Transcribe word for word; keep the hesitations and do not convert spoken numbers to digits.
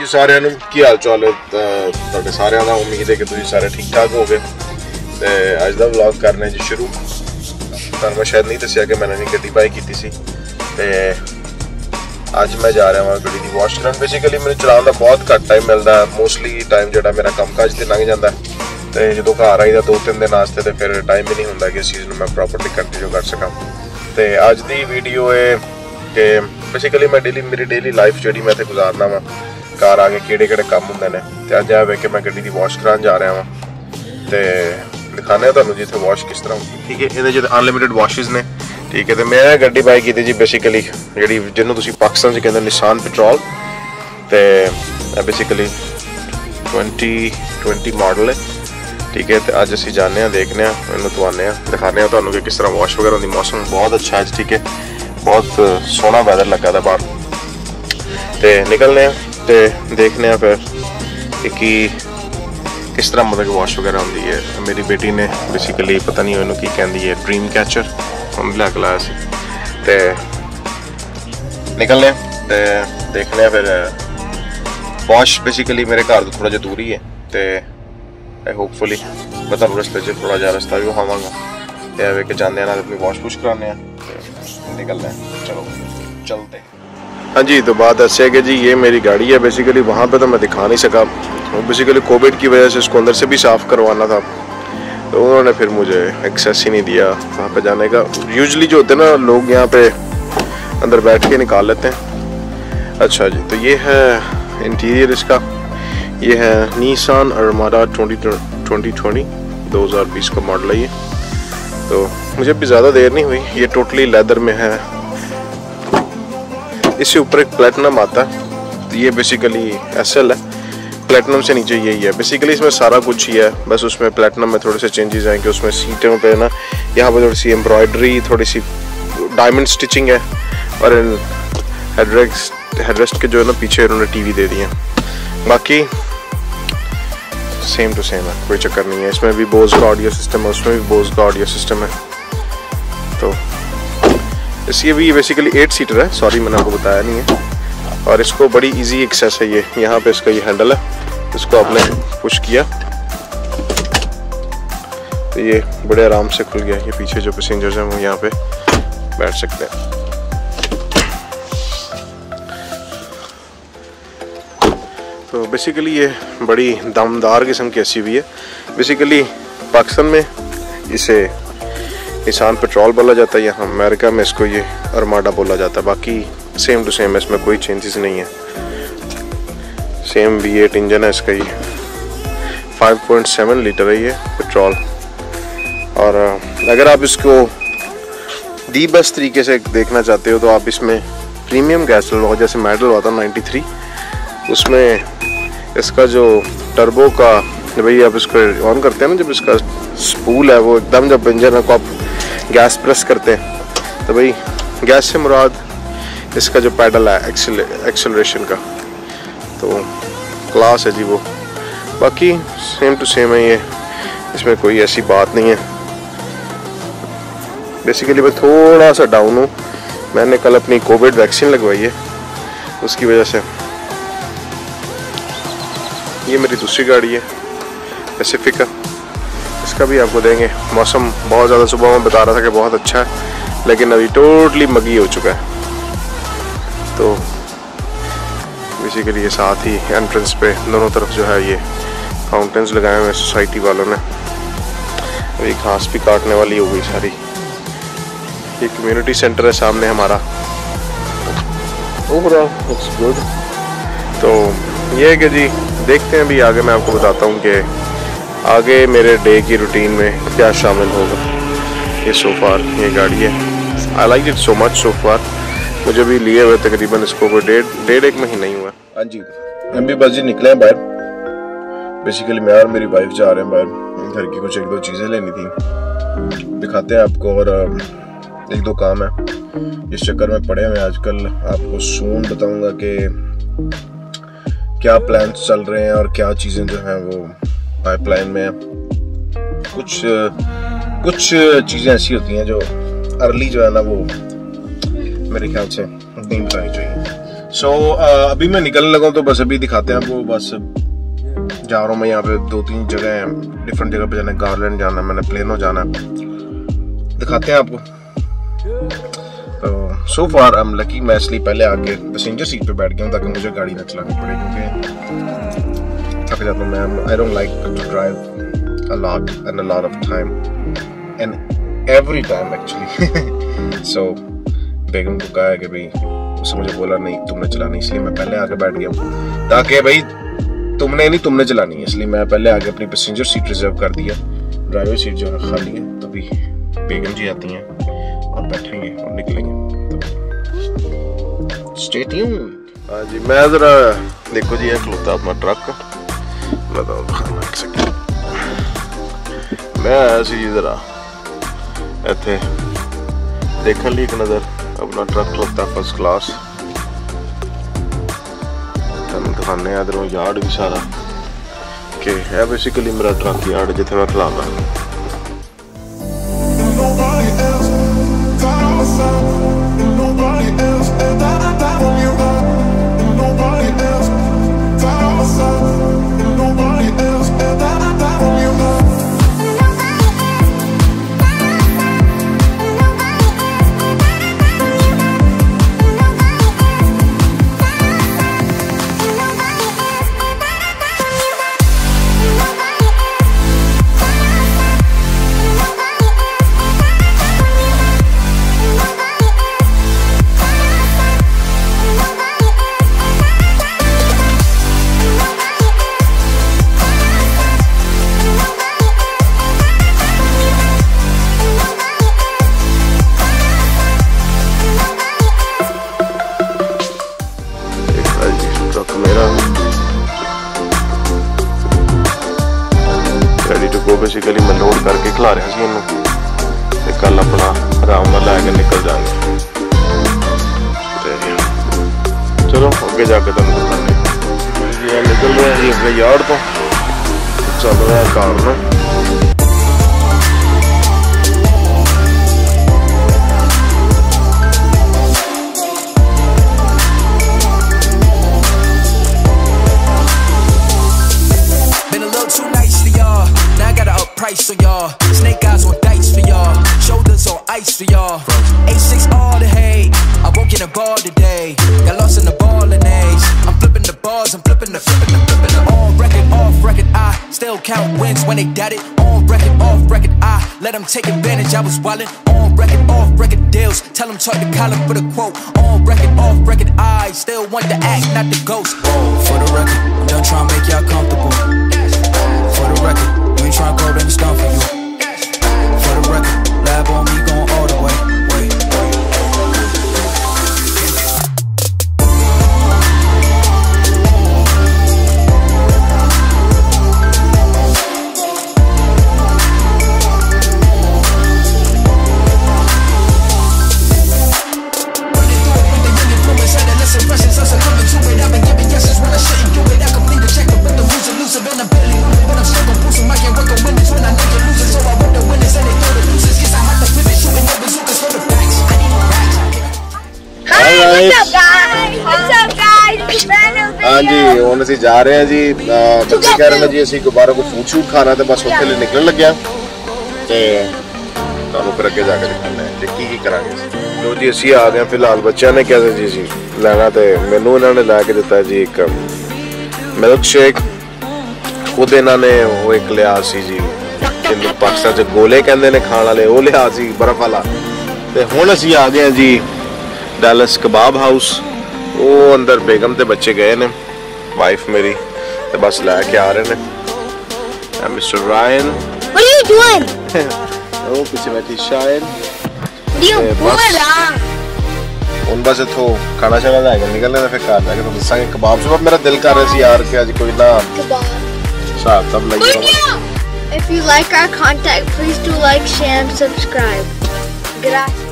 सारिਆਂ ਨੂੰ ਕੀ ਹਾਲ ਚਾਲ ਹੈ ਤੁਹਾਡੇ ਸਾਰਿਆਂ ਦਾ ਉਮੀਦ ਹੈ ਕਿ ਤੁਸੀਂ ਸਾਰੇ ਠੀਕ ਠਾਕ ਹੋਗੇ ਤੇ ਅੱਜ ਦਾ ਵਲੌਗ ਕਰਨੇ ਜੀ ਸ਼ੁਰੂ ਤੁਹਾਨੂੰ ਮੈਂ ਸ਼ਾਇਦ ਨਹੀਂ ਦੱਸਿਆ ਕਿ ਮੈਂ ਨਵੀਂ ਗੱਡੀ ਬਾਈ ਕੀਤੀ ਸੀ ਤੇ ਅੱਜ ਮੈਂ ਜਾ ਰਿਹਾ ਹਾਂ ਗੱਡੀ ਦੀ ਵਾਸ਼ ਕਰਨ ਬੇਸਿਕਲੀ ਮੈਨੂੰ ਚਲਾਉਣ ਦਾ ਬਹੁਤ ਘੱਟ ਟਾਈਮ ਮਿਲਦਾ ਮੋਸਟਲੀ ਟਾਈਮ ਜਿਹੜਾ ਮੇਰਾ ਕੰਮਕਾਜ ਤੇ ਲੰਘ ਜਾਂਦਾ ਤੇ ਜਦੋਂ ਘਰ ਆਈਦਾ ਦੋ ਤਿੰਨ ਦਿਨ ਵਾਸਤੇ ਤੇ ਫਿਰ ਟਾਈਮ ਹੀ ਨਹੀਂ ਹੁੰਦਾ ਕਿ ਇਸ ਚੀਜ਼ ਨੂੰ ਮੈਂ ਪ੍ਰੋਪਰਲੀ ਕੰਟੀਨਿਊ ਕਰ ਸਕਾਂ ਤੇ ਅੱਜ ਦੀ ਵੀਡੀਓ ਹੈ ਕਿ ਬੇਸਿਕਲੀ ਮੈਂ ਡੇਲੀ ਮੇਰੀ ਡੇਲੀ ਲਾਈਫ ਜਿਹੜੀ ਮੈਂ ਇੱਥੇ ਗੁਜ਼ਾਰਨਾ ਵਾ ਘਰ ਆ ਕੇ ਕਿਹੜੇ ਕਿਹੜੇ ਕੰਮ ਹੁੰਦੇ ਨੇ ਤੇ ਅੱਜ ਆ ਵੇ ਕਿ ਮੈਂ ਗੱਡੀ ਦੀ ਵਾਸ਼ ਕਰਾਉਣ ਜਾ ਰਿਹਾ ਵਾਂ ਤੇ ਦਿਖਾਣੇ ਤੁਹਾਨੂੰ ਜੀ ਇੱਥੇ ਵਾਸ਼ ਕਿਸ ਤਰ੍ਹਾਂ ਹੁੰਦੀ ਠੀਕ ਹੈ ਇਹਦੇ ਜਿਹੜੇ ਅਨਲਿਮਿਟਿਡ ਵਾਸ਼ਿਸ ਨੇ ਠੀਕ ਹੈ ਤੇ ਮੈਂ ਗੱਡੀ ਬਾਈ ਕੀਤੀ ਜੀ ਬੇਸਿਕਲੀ ਜਿਹੜੀ ਜਿਹਨੂੰ ਤੁਸੀਂ ਪਾਕਿਸਤਾਨ 'ਚ ਕਹਿੰਦੇ ਨਿਸਾਨ ਪੈਟਰੋਲ ਤੇ ਬੇਸਿਕਲੀ ट्वेंटी ट्वेंटी मॉडल है ठीक है तो अज असी जाने देखने इन्हू धोने दिखाने ਤੁਹਾਨੂੰ कि किस तरह वॉश वगैरह होंगी मौसम बहुत अच्छा है ठीक है बहुत सोहना वैदर लगा था बाहर तो निकलने तो देखने फिर कि किस तरह मतलब वॉश वगैरह होंगी है मेरी बेटी ने बेसिकली पता नहीं इन्हू की कहती है ड्रीम कैचर हम लैके लाया सी तो निकलने तो देखने फिर वॉश बेसिकली मेरे घर तो थोड़ा जिहा दूर ही है तो आई होपफुली मैं तुहानू रस्ते च थोड़ा जिहा रस्ता भी विखावांगा ते आवे के जांदे ना अपनी वॉश वूश कराने निकलना है चलो चलते हाँ जी। तो बात ऐसे है कि जी ये मेरी गाड़ी है बेसिकली वहाँ पे तो मैं दिखा नहीं सका बेसिकली कोविड की वजह से इसको अंदर से भी साफ़ करवाना था तो उन्होंने फिर मुझे एक्सेस ही नहीं दिया वहाँ पे जाने का। यूजली जो होते हैं ना लोग यहाँ पे अंदर बैठ के निकाल लेते हैं। अच्छा जी तो ये है इंटीरियर इसका ये है Nissan Armada twenty twenty twenty दो हज़ार बीस का मॉडल है ये तो मुझे भी ज़्यादा देर नहीं हुई ये टोटली लेदर में है इससे ऊपर एक प्लेटिनम आता है तो ये बेसिकली एसएल है प्लेटिनम से नीचे यही है बेसिकली इसमें सारा कुछ ही है बस उसमें प्लेटिनम में थोड़े से चेंजेस आएंगे उसमें सीटों पे ना यहाँ पर थोड़ी सी एम्ब्रॉयडरी थोड़ी सी डायमंड स्टिचिंग है और हेडरेस्ट हेडरेस्ट के जो है ना पीछे उन्होंने टीवी दे दिए बाकी सेम टू सेम है कोई चक्कर नहीं है। इसमें भी बोज का ऑडियो सिस्टम है उसमें भी बोज का ऑडियो सिस्टम है तो इसकी भी बेसिकली एट सीटर है सॉरी मैंने आपको बताया नहीं है और इसको बड़ी इजी एक्सेस है ये यहाँ पे इसका ये हैंडल है इसको आपने पुश किया तो ये बड़े आराम से खुल गया ये पीछे जो पैसेंजर्स हैं वो यहाँ पे बैठ सकते हैं। तो बेसिकली ये बड़ी दमदार किस्म की एसयूवी है बेसिकली पाकिस्तान में इसे निसान पेट्रोल बोला जाता है यहाँ अमेरिका में इसको ये अरमाडा बोला जाता है बाकी सेम टू सेम है इसमें कोई चेंजेस नहीं है सेम वी एट इंजन है इसका ये फाइव पॉइंट सेवन लीटर है ये पेट्रोल और अगर आप इसको दी बेस्ट तरीके से देखना चाहते हो तो आप इसमें प्रीमियम गैस डलवाओ जैसे मैं डलवाता हूँ नाइन्टी थ्री उसमें इसका जो टर्बो का भाई आप इसको ऑन करते हैं ना जब इसका स्पूल है वो एकदम जब इंजन को आप गैस प्रेस करते हैं तो भाई गैस से मुराद इसका जो पैडल है एक्सेल एक्सेलरेशन का तो क्लास है जी वो बाकी सेम टू सेम है ये इसमें कोई ऐसी बात नहीं है। बेसिकली मैं थोड़ा सा डाउन हूँ मैंने कल अपनी कोविड वैक्सीन लगवाई है उसकी वजह से ये मेरी दूसरी गाड़ी है पैसिफिका इसका भी आपको देंगे मौसम बहुत ज़्यादा सुबह में बता रहा था कि बहुत अच्छा है लेकिन अभी टोटली मगी हो चुका है तो बेसिकली ये साथ ही एंट्रेंस पे दोनों तरफ जो है ये फाउंटेन्स लगाए हुए सोसाइटी वालों ने अभी घास भी काटने वाली हो गई सारी ये कम्युनिटी सेंटर है सामने हमारा ओवरऑल इट्स गुड। तो ये है कि जी देखते हैं अभी आगे मैं आपको बताता हूँ कि आगे मेरे डे की रूटीन में क्या शामिल होगा। ये सो फार ये गाड़ी है I like it so much so far मुझे भी लिए हुए तकरीबन इसको कोई डेढ़ डेढ़ एक महीना ही हुआ। हाँ जी हम भी बस जी निकले हैं बाहर बेसिकली मैं और मेरी वाइफ जा रहे हैं बाहर घर की कुछ एक दो चीज़ें लेनी थी दिखाते हैं आपको और एक दो काम है इस चक्कर में पड़े हुए आजकल आपको सून बताऊंगा कि क्या प्लान चल रहे हैं और क्या चीज़ें जो हैं वो पाइपलाइन में कुछ कुछ चीज़ें ऐसी होती हैं जो अर्ली जो है ना वो मेरे ख्याल से नहीं बतानी चाहिए सो so, uh, अभी मैं निकलने लगा हूँ, तो बस अभी दिखाते हैं आपको। बस जा रहा हूँ मैं, यहाँ पे दो तीन जगह हैं, डिफरेंट जगह पे जाना है। गार्लैंड जाना है, मैंने प्लेनो जाना है, दिखाते हैं आपको। तो सो फार आई एम लकी, मैं इसलिए पहले आके पैसेंजर सीट पे बैठ गया हूँ ताकि मुझे गाड़ी ना चलानी पड़े, क्योंकि थक जाता हूँ मैं। I don't like to drive a lot and a lot of time and every time actually. So बेगम को कहा है कि भाई, उसने मुझे बोला नहीं तुमने चलानी, इसलिए मैं पहले आके बैठ गया हूँ, ताकि भाई तुमने नहीं तुमने चलानी है, इसलिए मैं पहले आके अपनी पैसेंजर सीट रिजर्व कर दिया। ड्राइवर सीट जो है खाली है, तो भी बेगम जी आती हैं और बैठेंगे और निकलेंगे, तो स्टे ट्यून्ड। हाँ जी, मैं जरा देखो जी, है खलोता अपना ट्रक, बताओ खाना एक सेकंड। मैं आया सी जरा इत्थे देखने लिए, एक नज़र अपना ट्रक खलोता फर्स्ट क्लास। तुम दिखाने इधरों यार्ड भी सारा कि है बेसिकली मेरा ट्रक यार्ड जिथे मैं खलाना। बेसिकली मैं लोड करके खिला रहा सी इनू, ते कल अपना आराम नाल लैके निकल जाएंगे। चलो अगे जाके तुम दिखाने। निकल रहे हैं जी अपने यार्ड तो, चल रहा है कार में। Price on y'all, snake eyes on dice for y'all, shoulders on ice for y'all. A six all the hate, I won't get a ball today. Got lost in the ball and A's. I'm flipping the balls, I'm flipping the flipping the flipping the on record, off record. I still count wins when they doubt it. On record, off record. I let them take advantage. I was wildin'. On record, off record deals. Tell them talk to Colin for the quote. On record, off record. I still want the act, not the ghost. Oh, for the record, I'm done trying to make y'all comfortable. For the record. You ain't tryna go, then it's done for you. For the record, lab on me, going all the way. Wait, हाँ जी, हम असी जा रहे हैं जी। बच्चे कह रहे हैं जी असी दोबारा को फूड शूट खाना, तो बस उत्थे लिए निकलने लगे ते तुहानू फिर अगे जाके दिखाने हैं की की करांगे। लो जी असी आ गए फिलहाल, बच्चों ने क्या जी सी लेना, तो मैनू इन्होंने लैके दिता जी एक मिल्क शेक, खुद इन्होंने वो एक लिया सी जी जिन्होंने पाकिस्तान च गोले कहते हैं खाने वाले, वो लिया सी बर्फ वाला। तो हुण असी आ गए जी डैलस कबाब हाउस। वो अंदर बेगम ते बच्चे गए ने, वाइफ मेरी ते बस लैके आ रहे ने। Mister Ryan, What are you doing? वो पीछे बैठी शायन। उन बस इथों खाना शाना लैके निकलने फिर घर जाके तो दसांगे कबाब। सुबह मेरा दिल कर रहा सी यार कि अज कोई ना हिसाब सब लगी। If you like our content, please do like, share, and subscribe. Gracias.